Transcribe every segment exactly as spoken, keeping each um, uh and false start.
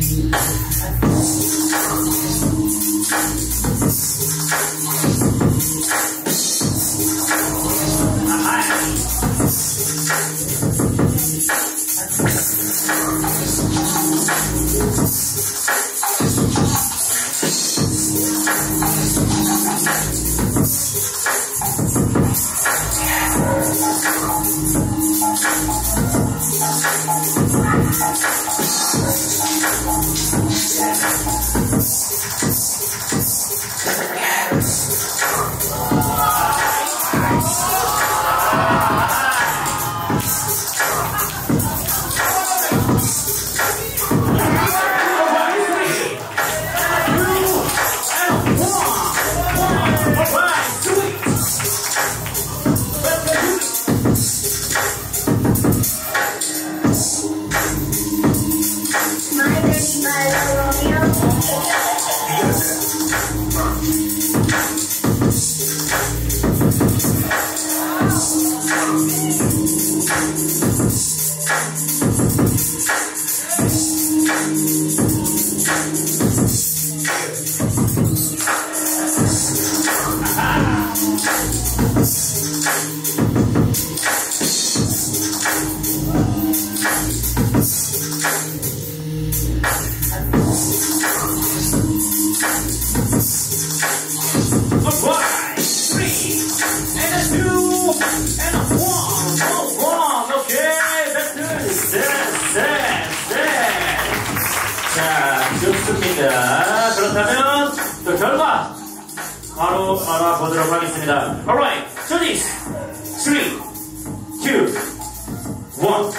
좋습니다. 그렇다면 또 결과 바로 알아보도록 하겠습니다. Alright, so this three, two, one.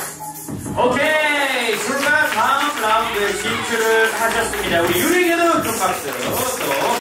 오케이, 줄가 다음 라운드에 진출을 하셨습니다. 우리 유리에게도 좀 박수. 또